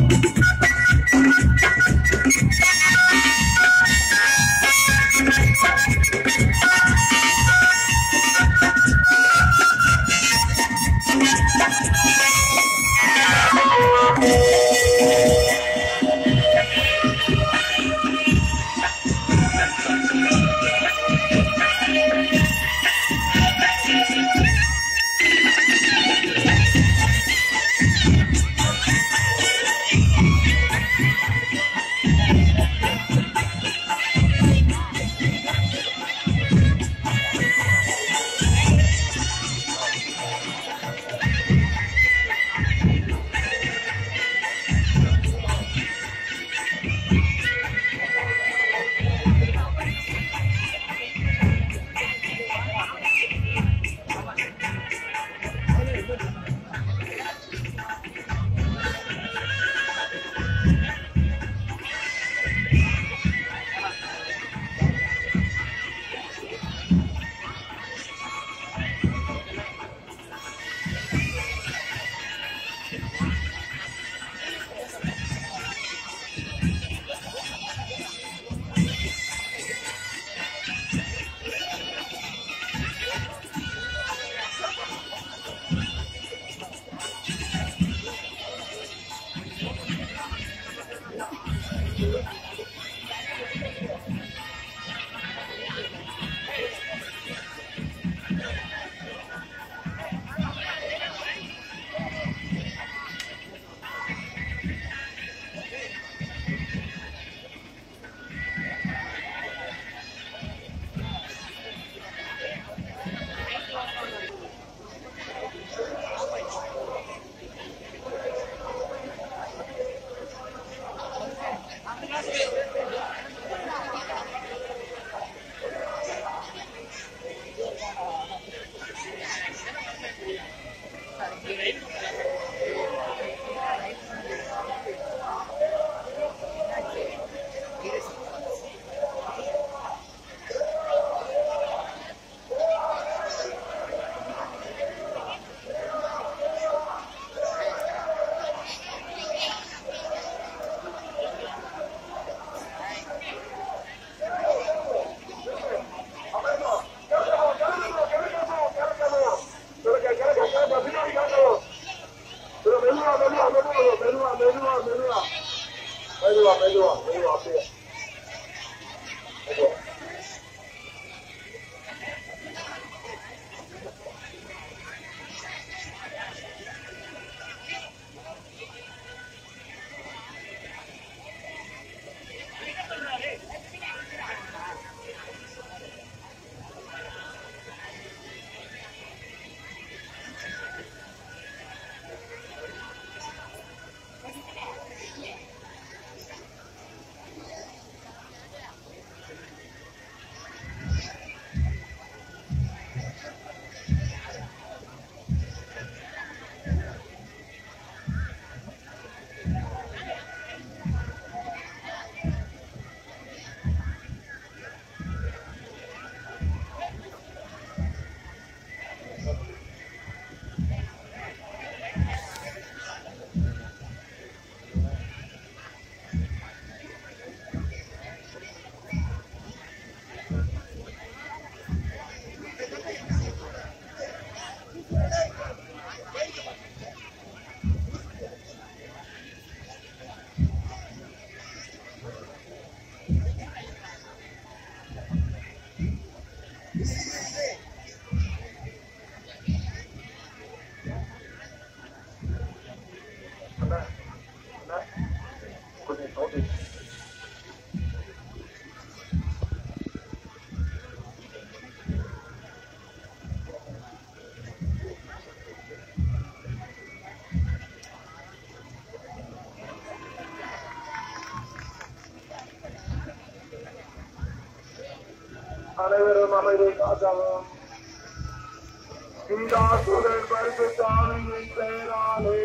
அனைவரும் அமைதி காக்கவும். இந்த ஆசுரன் பரிசுத்தாவியின் பெயராலே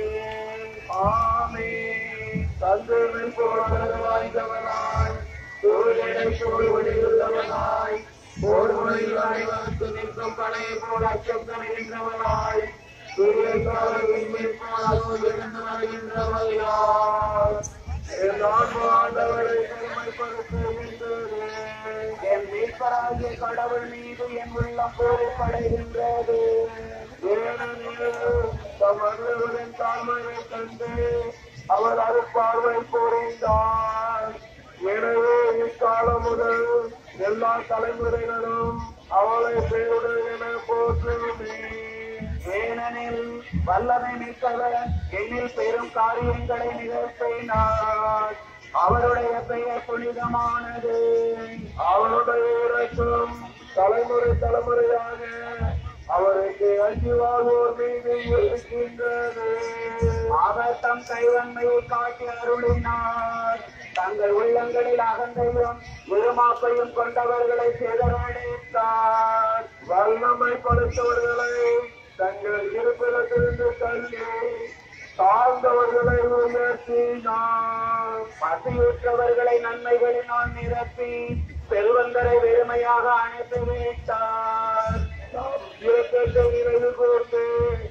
ஆமென். தந்தையின் போல் வாய்ந்தவனாய் சூரியனை போல் ஒளியுள்ளவனாய் போர்முனையில் அனைவருக்கு நிற்கும் படையை போல் அச்சம் தருகின்றவனாய் சூரியன் போல் விண்மீன் போல் எழுந்து வருகின்றவனாய் கடவுள் மீது என் உள்ளம் பூரிப்படைகின்றது. ஏனெனில் தம் அருளின் தாழ்மையை கண்டு அவர் அருட்பார்வை புரிந்தார். எனவே இக்காலம் முதல் எல்லா தலைமுறைகளும் அவளை பேருடன் என போற்றுமே. ஏனெனில் வல்லமை மிக்கவர் என்னில் பெரும் காரியங்களை நிகழ்த்தினார். அவருடைய பெயர் புனிதமானது. அவருடைய இரக்கம் தலைமுறை தலைமுறையாக அவருக்கு அஞ்சி வாழ்வோர் மீது இருக்கின்றது. அவர் தம் கைவன்மையை காட்டி அருளினார். தங்கள் உள்ளங்களில் அகந்தையும் இருமாப்பையும் கொண்டவர்களை சிதறடித்தார். வல்லமை படைத்தவர்களை தங்கள் இருப்பிடத்திலிருந்து தள்ளி தாழ்ந்தவர்களை உயர்த்தினார். பசியுற்றவர்களை நன்மைகளினால் நிரப்பி செல்வந்தரை வெறுமையாக அனுப்பிவிட்டார். நிறைவு கூர்ந்து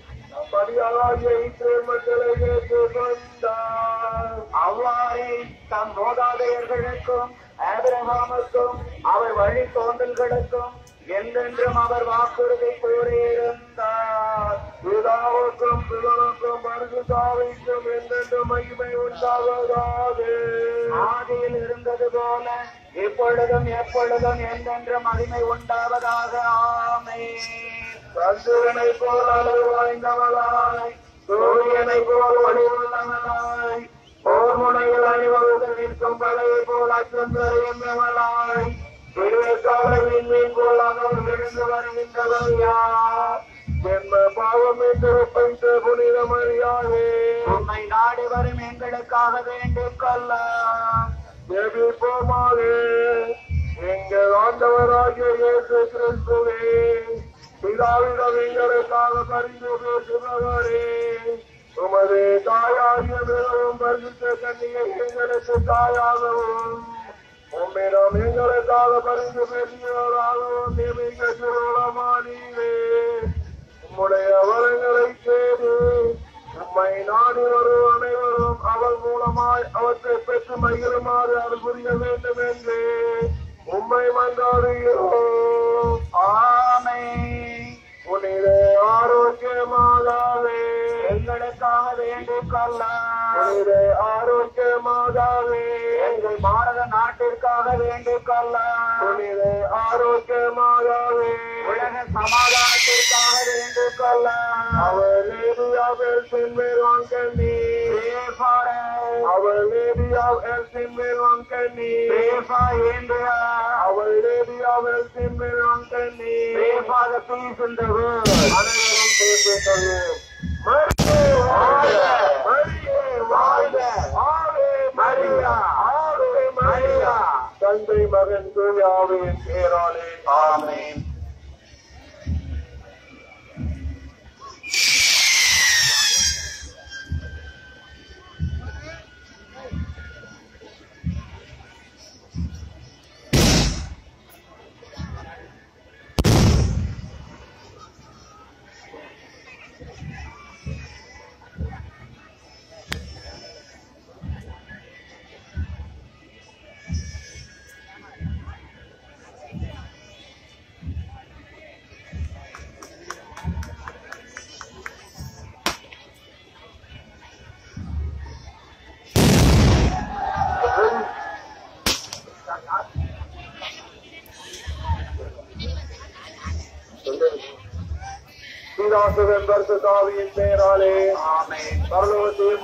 மக்களை ஏற்றுக்கொண்டார். அவ்வாறே தம் மூதாதையர்களுக்கும் ஆபிரகாமுக்கும் அவர் வழி தோன்றல்களுக்கும் என்றென்றும் அவர் வாக்குறுதி கூறியிருந்தார். பிதாவுக்கும் பிதாவுக்கும் பரிசுத்தாவிக்கும் என்றென்றும் மகிமை உண்டாவதாக. ஆதியில் இருந்தது போல இப்பொழுதும் எப்பொழுதும் என்றென்றும் மகிமை உண்டாவதாக. ஆமென். சந்திரனை போல் அளவு வாய்ந்தவளாய், சூரியனை போல் ஒளிவுள்ளவளாய், போர் முனையில் அணிவகுத்து நிற்கும் படையை போல் அச்சம் தெரிந்தவளாய், விடுவிக்காலையின் மீன் போல் அவர் விழுந்து வருகின்றவர் யார்? ஜென்ம பாவம் என்று ஒப்பைத்த புனித மரியாயே, உம்மை நாடி வரும் எங்களுக்காக வேண்டிக் கொள்ள ஜெபிப்போமாக. எங்கள் ஆண்டவராகிய இயேசு கிறிஸ்துவே, பிதாவிடம் எங்களுக்காக பரிந்து பேசுபவரே, உமது தாயாகிய மிகவும் பரிசுத்த கன்னியை எங்களுக்கு தாயாகவும் உம்மிடம் எங்களுக்காக பரிந்து பேசியவராகவும் நியமிக்கமானீரே. உம்முடைய வரங்களை தேடி உம்மை நாடி வரும் அனைவரும் அவர் மூலமாய் அவற்றை பெற்று மகிழுமாறு அருள் புரிய வேண்டும் என்று உம்மை மன்றாடுகிறோம். ஆமென். புனித ஆரோக்கியமாகவே எங்களுக்காக வேண்டிக் கொள்ள. புனித ஆரோக்கியமாகவே எங்கள் பாரத நாட்டிற்காக வேண்டிக் கொள்ள. புனித ஆரோக்கியமாகவே உலக சமாதானத்திற்காக வேண்டிக் கொள்ள. அவர் லேடியாவில் சென்மேல் கண்ணி, அவர் லேடியாவில் சென்மேல் கண்ணி, அவர் லேடியாவில் சென்மேல் கண்ணி, அனைவரும் சேர்ந்து சொல்வோம். தந்தை மகன் தூயாவின் பேராலே ஆமென். பிதாசுதன் பரிசுத்தாவியின் பெயராலே ஆமென். பரலோகத்தில்